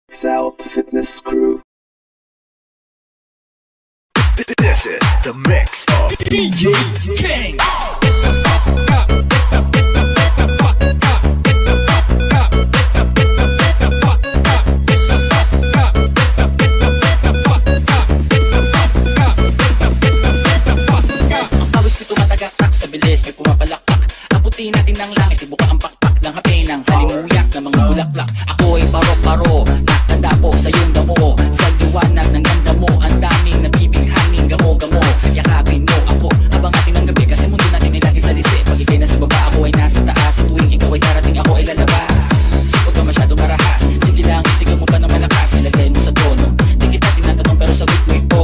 South Fitness Crew. This is the mix of DJ King. Sa bilis may pumapalakpak. Abutin natin ng langit, ibuka ang pakpak ng hapin ng halimuyak sa mga bulaklak. Ako ay paro-paro, nakanda po sa iyong damo. Sa liwanag ng ganda mo, ang daming nabibinghaning gamo-gamo. Yakapin mo ako habang ating ng gabi, kasi mundo natin ay lagi sa lisi. Pag ikay nasa baba, ako ay nasa taas. At tuwing ikaw ay darating, ako ay lalabas. Huwag ka masyadong marahas, sige lang, isigaw mo pa ng malakas. Ilagay mo sa tono, di kita tinatanong pero sagot mo ito.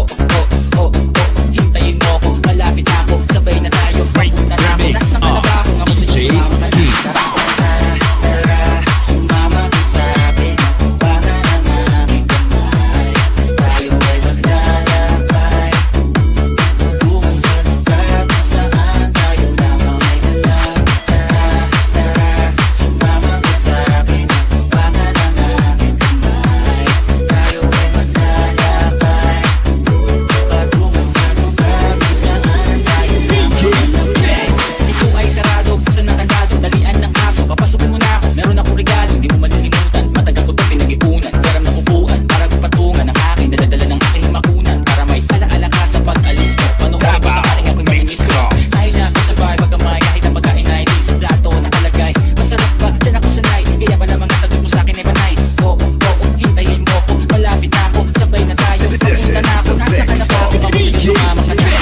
Hintayin mo ako, malapit na ako, sabay na tayo. Nasa malabako nga mo sa Diyos, sumama ka na. Tara, sumama ka sa akin. Baka na namin kamay, tayo ay maglalakay. Tungo sa lugar kung saan tayo lamang ay alam. Tara, sumama ka sa akin. Baka na namin kamay, tayo ay maglalakay. Patungo sa lugar kung saan tayo lamang ay alam. Ito ay sarado, buksan ng kandado, dalian ng aso, papasukin mo na ako. Meron akong regalo, hindi mo malilimutan. Matagal ko ito pinag-ipunan, karam na upuan para patungan ang aking daladala ng aking makunan. Para may alaala ka sa pag-alis mo, panuhin mo sakaling ako'y mamimit mo. Kahit na ako sabay, pagkamay, kahit ang pagkain ay di sa plato nakalagay. Masarap ba? Diyan ako sanay, kaya pala mga sagot mo sa'kin ay panay. Oo, hintayin mo ko, malapit na ako, sabay na tayo. Papunta na ako, nasa ka na ba? Kung ako sa'yo sumama ka na.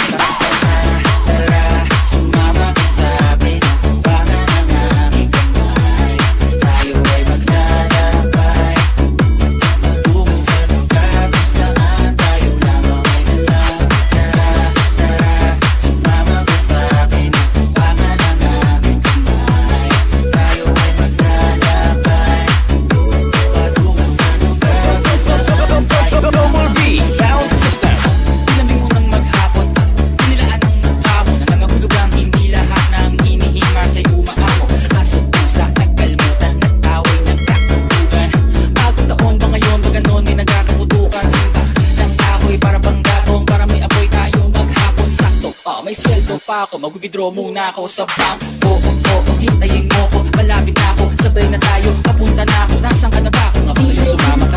Tara, sumama ka sa akin. Baka na namin kamay, tayo ay maglalakay. Patungo sa lugar kung saan tayo lamang ay alam. Tara, sumama ka sa akin. Baka na namin kamay, tayo ay maglalakay. Patungo sa lugar kung saan tayo Double B Sound System. Ilambing mo ng maghapon, inilaan ng maghamon. Nangangahulugang hindi lahat ng hinihima sa'y umaamo. Asot pusa, nagkalmutan, nagtaway, nagkakaputugan. Bagong taon ba ngayon, ba ganon may nagkakaputukan? Sintak ng kahoy para bang gatong, para may apoy tayo maghapon. Sakto, may sweldo pa ako, mag-withdraw muna ako sa bangko. Hintayin mo ko, malapit na ako, sabay na tayo, papunta na ako. Nasaan ka na ba? Kung ako sa'yo sumama ka